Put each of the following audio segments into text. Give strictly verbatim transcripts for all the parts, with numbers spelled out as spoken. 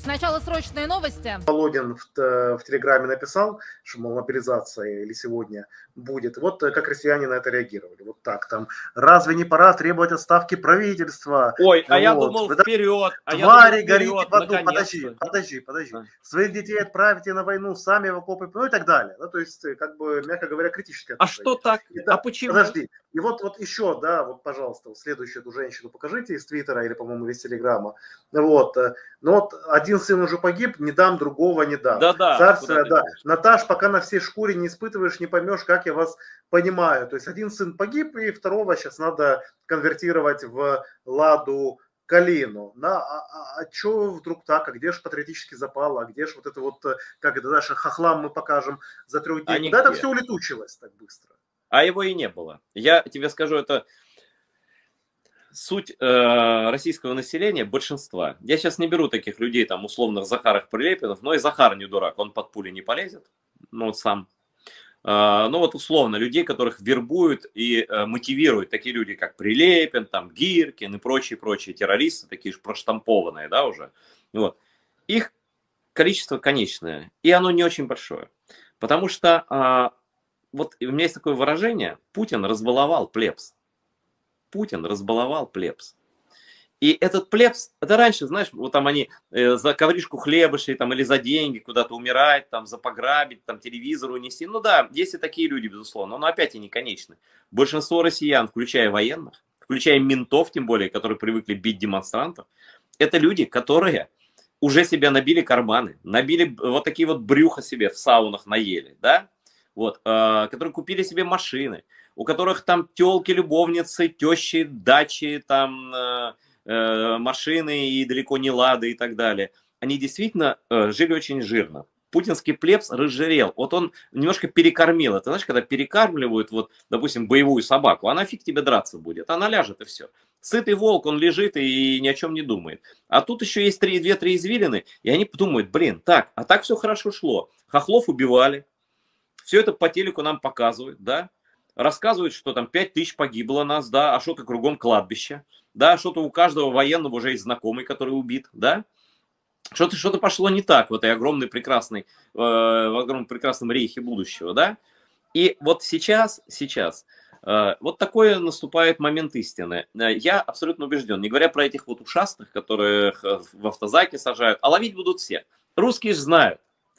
Сначала срочные новости. Володин в, в Телеграме написал, что, мол, мобилизация или сегодня будет. Вот как россияне на это реагировали. Вот так там. Разве не пора требовать отставки правительства? Ой, а вот. я думал Вы, вперед. А твари, я думал, горите вперед, в аду. Подожди, подожди, подожди. А. Своих детей отправите на войну, сами в окопы, ну и так далее. Ну, то есть, как бы, мягко говоря, критическое отношение. А что так? И, да, а почему? Подожди. И вот, вот еще, да, вот, пожалуйста, вот следующую эту женщину покажите из Твиттера или, по-моему, из Телеграма. Вот. Но вот один сын уже погиб, не дам, другого не дам. Да, да. Царствие, да. Наташ, пока на всей шкуре не испытываешь, не поймешь, как я вас понимаю. То есть один сын погиб, и второго сейчас надо конвертировать в Ладу Калину. Да? А, а, а что вдруг так? А где же патриотический запал? А где же вот это вот, как это, даже хохлам мы покажем за трех дней? А Куда это все улетучилось так быстро? А его и не было. Я тебе скажу, это суть э, российского населения, большинства. Я сейчас не беру таких людей, там, условных Захаров, Прилепинов, но и Захар не дурак, он под пули не полезет, ну, вот сам. Э, ну, вот условно, людей, которых вербуют и э, мотивируют, такие люди, как Прилепин, там, Гиркин и прочие-прочие террористы, такие же проштампованные, да, уже. Вот. Их количество конечное, и оно не очень большое. Потому что... Э, Вот у меня есть такое выражение: Путин разбаловал плебс. Путин разбаловал плебс. И этот плебс, это раньше, знаешь, вот там они э, за ковришку хлеба шли, там, или за деньги куда-то умирать, там, за пограбить, там, телевизор унести. Ну да, есть и такие люди, безусловно, но опять они конечны. Большинство россиян, включая военных, включая ментов, тем более, которые привыкли бить демонстрантов, это люди, которые уже себе набили карманы, набили вот такие вот брюха себе в саунах наели, да? Вот, э, которые купили себе машины, у которых там телки, любовницы, тещи, дачи, там э, э, машины и далеко не лады и так далее. Они действительно э, жили очень жирно. Путинский плебс разжирел. Вот он немножко перекормил. Это, знаешь, когда перекармливают, вот, допустим, боевую собаку, она фиг тебе драться будет, она ляжет и все. Сытый волк, он лежит и ни о чем не думает. А тут еще есть две-три извилины, и они подумают: блин, так, а так все хорошо шло. Хохлов убивали. Все это по телеку нам показывают, да, рассказывают, что там пять тысяч погибло нас, да, а что-то кругом кладбище, да, что-то у каждого военного уже есть знакомый, который убит, да, что-то что-то пошло не так в этой огромной прекрасной, э, в огромном прекрасном рейхе будущего, да, и вот сейчас, сейчас, э, вот такой наступает момент истины. Я абсолютно убежден, не говоря про этих вот ушастых, которых в автозаки сажают, а ловить будут все. Русские же знают,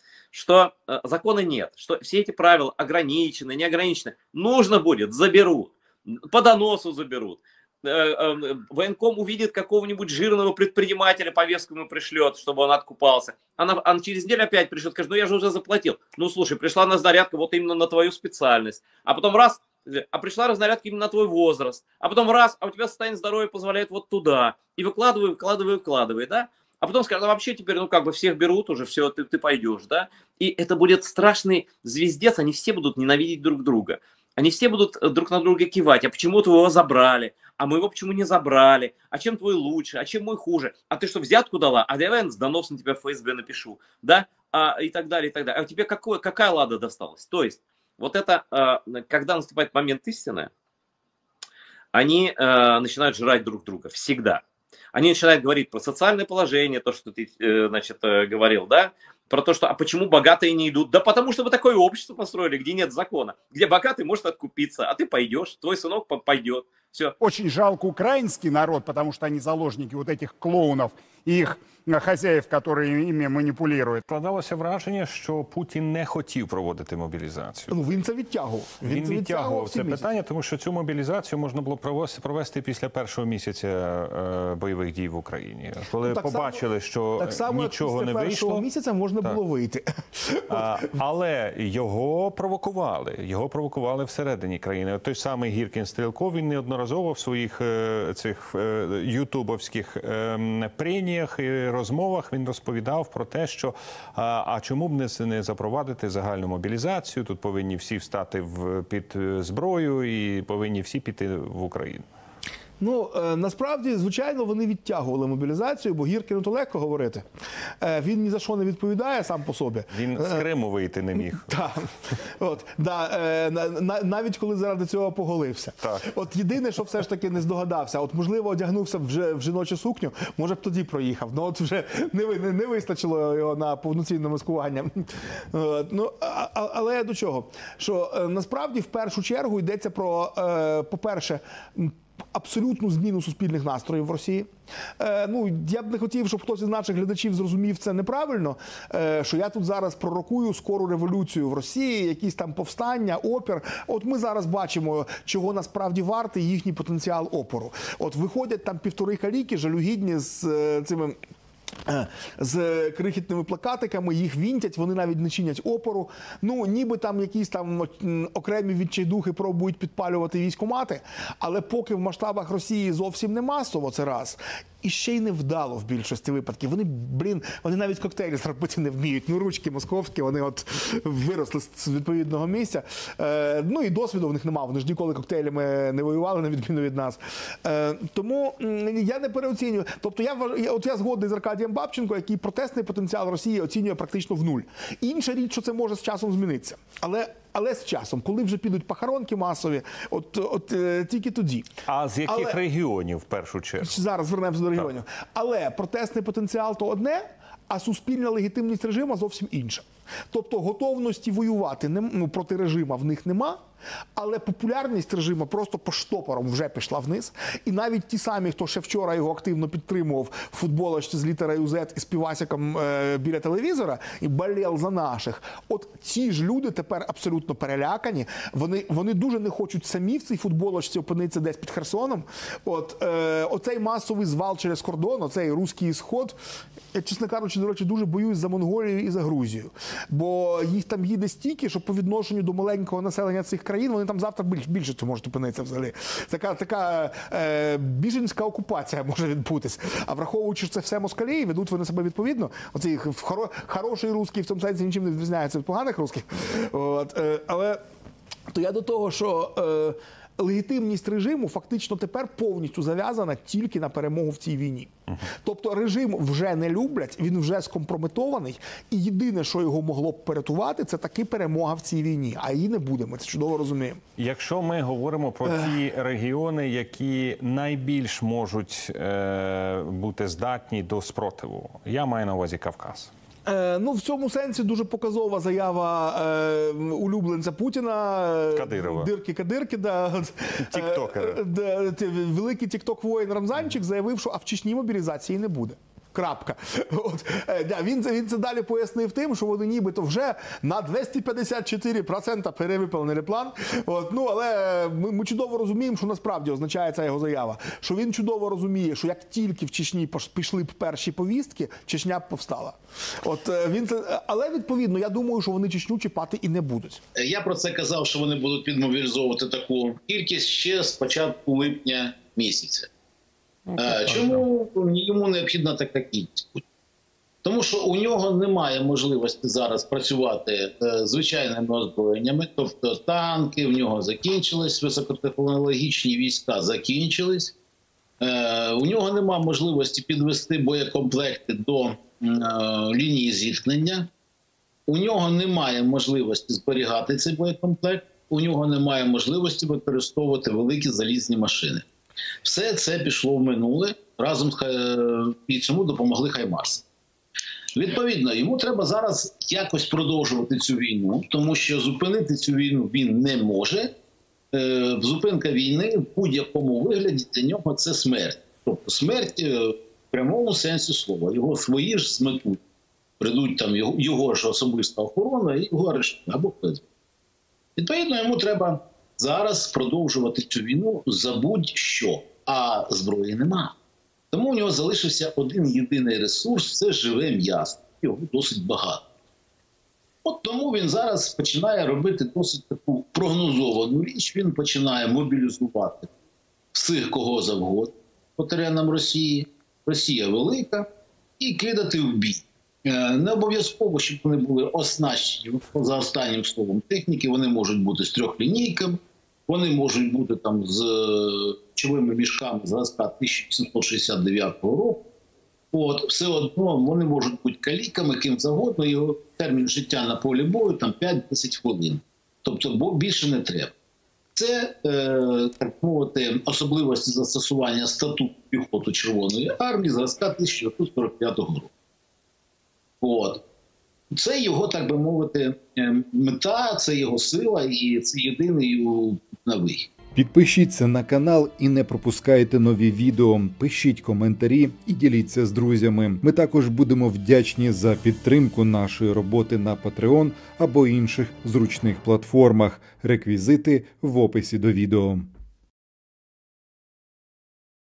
что э, закона нет, что все эти правила ограничены, не ограничены. Нужно будет, заберут, по доносу заберут. Э, э, военком увидит какого-нибудь жирного предпринимателя, повестку ему пришлет, чтобы он откупался. Она, она через неделю опять пришлет, скажет: ну я же уже заплатил. Ну слушай, пришла разнарядка вот именно на твою специальность. А потом раз, а пришла разнарядка именно на твой возраст. А потом раз, а у тебя состояние здоровья позволяет вот туда. И выкладывай, выкладывай, выкладывай, да? А потом скажут: а вообще теперь, ну как бы всех берут уже, все, ты, ты пойдешь, да? И это будет страшный звездец, они все будут ненавидеть друг друга. Они все будут друг на друга кивать: а почему твоего забрали? А мы его почему не забрали? А чем твой лучше? А чем мой хуже? А ты что, взятку дала? А давай я донос на тебя в ФСБ напишу, да? А, и так далее, и так далее. А тебе какое, какая лада досталась? То есть, вот это, когда наступает момент истины, они начинают жрать друг друга всегда. Они начинают говорить про социальное положение, то, что ты, значит, говорил, да, про то, что, а почему богатые не идут? Да потому что вы такое общество построили, где нет закона, где богатый может откупиться, а ты пойдешь, твой сынок пойдет. Все. Очень жалко украинский народ, потому что они заложники вот этих клоунов и их хазяїв, которые ими маніпулюють. Складалося враження, що Путін не хотів проводити мобілізацію. Ну, він це відтягував. Він, він відтягував це питання, тому що цю мобілізацію можна було провести, провести після першого місяця е, бойових дій в Україні. Коли ну, побачили, само, що так само, нічого не вийшло. Так само, першого місяця можна так. було вийти. А, але його провокували. Його провокували всередині країни. От той самий Гіркін Стрілков, він неодноразово в своїх е, цих е, ютубовських е, преніях і розмовах він розповідав про те, що а, а чому б не, не запровадити загальну мобілізацію, тут повинні всі встати в, під зброю і повинні всі піти в Україну. Ну, е, насправді, звичайно, вони відтягували мобілізацію, бо Гіркіну то легко говорити. Е, він ні за що не відповідає сам по собі. Він з Криму вийти не міг. Так. От, да, е, на, навіть коли заради цього поголився. Так. От єдине, що все ж таки не здогадався, от можливо одягнувся вже в жіночу сукню, може б тоді проїхав. Ну от вже не, не, не вистачило його на повноцінне маскування. От, ну, а, але до чого? Що е, насправді в першу чергу йдеться про, е, по-перше, абсолютну зміну суспільних настроїв в Росії. Е, ну, я б не хотів, щоб хтось із наших глядачів зрозумів це неправильно, е, що я тут зараз пророкую скору революцію в Росії, якісь там повстання, опір. От ми зараз бачимо, чого насправді вартий їхній потенціал опору. От виходять там півтори каліки, жалюгідні з е, цими... з крихітними плакатиками, їх вінтять, вони навіть не чинять опору. Ну, ніби там якісь там окремі відчайдухи пробують підпалювати військкомати, але поки в масштабах Росії зовсім не масово, це раз. І ще й невдало в більшості випадків. Вони, блін, вони навіть коктейлі зробити не вміють. Ну, ручки московські, вони от виросли з відповідного місця. Е, ну, і досвіду в них немає. Вони ж ніколи коктейлями не воювали, на відміну від нас. Е, тому я не переоцінюю. Тобто, я, от я згодний з Аркадієм Бабченко, який протестний потенціал Росії оцінює практично в нуль. Інша річ, що це може з часом змінитися. Але Але з часом, коли вже підуть похоронки масові, от, от е, тільки тоді. А з яких Але... регіонів, в першу чергу? Зараз звернемося до регіонів. Так. Але протестний потенціал – то одне, а суспільна легітимність режиму зовсім інша. Тобто готовності воювати не, ну, проти режиму в них нема, але популярність режиму просто по штопорам вже пішла вниз. І навіть ті самі, хто ще вчора його активно підтримував в футболочці з літерою «З» і з півасиком е, біля телевізора і болів за наших, от ці ж люди тепер абсолютно перелякані. Вони, вони дуже не хочуть самі в цій футболочці опинитися десь під Херсоном. От, е, оцей масовий звал через кордон, оцей руський сход, я, чесно кажучи, до речі, дуже боюсь за Монголію і за Грузію. Бо їх там їде стільки, що по відношенню до маленького населення цих країн вони там завтра більш, більше можуть опинитися взагалі. Така, така е, біженська окупація може відбутись. А враховуючи, що це все москалі, ведуть вони себе відповідно. Оцей хоро, хороший русський в цьому сенсі нічим не відрізняється від поганих русських. От, е, але то я до того, що... Е, легітимність режиму фактично тепер повністю зав'язана тільки на перемогу в цій війні. Uh-huh. Тобто режим вже не люблять, він вже скомпрометований, і єдине, що його могло б порятувати, це таки перемога в цій війні. А її не буде, ми це чудово розуміємо. Якщо ми говоримо про ті регіони, які найбільш можуть е- бути здатні до спротиву, я маю на увазі Кавказ. Е, ну, в цьому сенсі дуже показова заява е, улюбленця Путіна. Кадирова. Дирки-кадирки, да. Тіктокера. Е, да, великий тікток-воїн Рамзанчик заявив, що а в Чечні мобілізації не буде. Крапка. От, е, він, він це далі пояснив тим, що вони нібито вже на двісті п'ятдесят чотири відсотки перевиповнили план. От, ну, але ми, ми чудово розуміємо, що насправді означає ця його заява. Що він чудово розуміє, що як тільки в Чечні пішли б перші повістки, Чечня б повстала. От, він це, але відповідно, я думаю, що вони Чечню чіпати і не будуть. Я про це казав, що вони будуть підмобілізовувати таку кількість ще з початку липня місяця. Okay, Чому йому необхідна така кількість? Тому що у нього немає можливості зараз працювати е, звичайними озброєннями, тобто танки в нього закінчились, високотехнологічні війська закінчились, е, у нього немає можливості підвести боєкомплекти до е, лінії зіткнення, у нього немає можливості зберігати цей боєкомплект, у нього немає можливості використовувати великі залізні машини. Все це пішло в минуле, разом з і цьому допомогли Хаймарси. Відповідно, йому треба зараз якось продовжувати цю війну, тому що зупинити цю війну він не може. Зупинка війни в будь-якому вигляді для нього – це смерть. Тобто смерть в прямому сенсі слова. Його свої ж зметуть. Прийдуть там його, його ж особиста охорона і його арештують або хтось. Відповідно, йому треба зараз продовжувати цю війну за будь-що, а зброї нема. Тому у нього залишився один єдиний ресурс – це живе м'ясо. Його досить багато. От тому він зараз починає робити досить таку прогнозовану річ. Він починає мобілізувати всіх кого завгодно по теренам Росії. Росія велика. І кидати в бій. Не обов'язково, щоб вони були оснащені, за останнім словом техніки, вони можуть бути з трьохлінійками, вони можуть бути там з речовими мішками зразка тисяча сімсот шістдесят дев'ятого року. От, все одно вони можуть бути каліками, ким завгодно, його термін життя на полі бою там п'ять-десять хвилин. Тобто більше не треба. Це, е, так мовити, особливості застосування статуту піхоти Червоної армії зразка тисяча дев'ятсот сорок п'ятого року. От. Це його, так би мовити, мета, це його сила і це єдиний новий. Підпишіться на канал і не пропускайте нові відео, пишіть коментарі і діліться з друзями. Ми також будемо вдячні за підтримку нашої роботи на Patreon або інших зручних платформах. Реквізити в описі до відео.